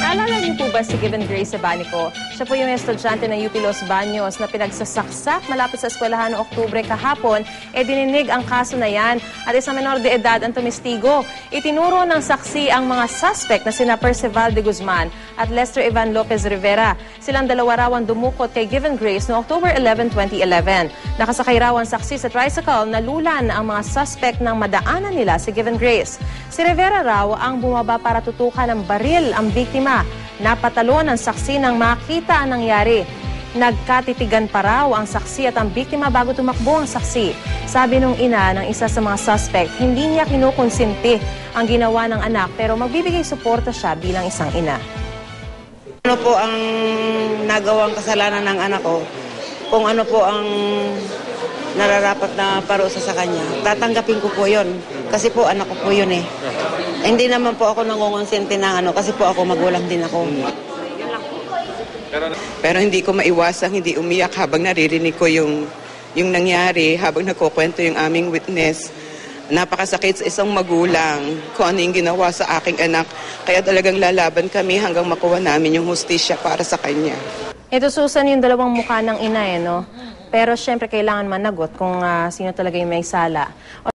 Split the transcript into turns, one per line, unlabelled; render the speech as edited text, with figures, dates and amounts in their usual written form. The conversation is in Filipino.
Naalala niyo po ba si Given Grace Sabanico? Siya po yung estudyante ng UP Los Baños na pinagsasaksak malapit sa eskwelahan noong Oktubre kahapon. Dininig ang kaso na yan at isang menor de edad ang tumistigo. Itinuro ng saksi ang mga suspect na sina Percival de Guzman at Lester Ivan Lopez Rivera. Silang dalawa raw ang dumukot kay Given Grace noong October 11, 2011. Nakasakay raw ang saksi sa tricycle na lulan ang mga suspect nang madaanan nila si Given Grace. Si Rivera raw ang bumaba para tutukan ng baril ang biktima. Napatalo ng saksi nang makita ang nangyari. Nagkatitigan pa raw ang saksi at ang biktima bago tumakbo ang saksi. Sabi nung ina ng isa sa mga suspect, hindi niya kinukonsinti ang ginawa ng anak pero magbibigay suporta siya bilang isang ina.
Ano po ang nagawang kasalanan ng anak ko? Kung ano po ang nararapat na parusa sa kanya, tatanggapin ko po yun. Kasi po anak ko po yun eh. Hindi naman po ako nangungonsente ng ano kasi po ako magulang din ako.
Pero hindi ko maiwasang hindi umiyak habang naririnig ko yung nangyari, habang nagkukwento yung aming witness. Napakasakit sa isang magulang kung ano yung ginawa sa aking anak. Kaya talagang lalaban kami hanggang makuha namin yung hustisya para sa kanya.
Ito, Susan, yung dalawang mukha ng ina no? Pero syempre kailangan managot kung sino talaga yung may sala.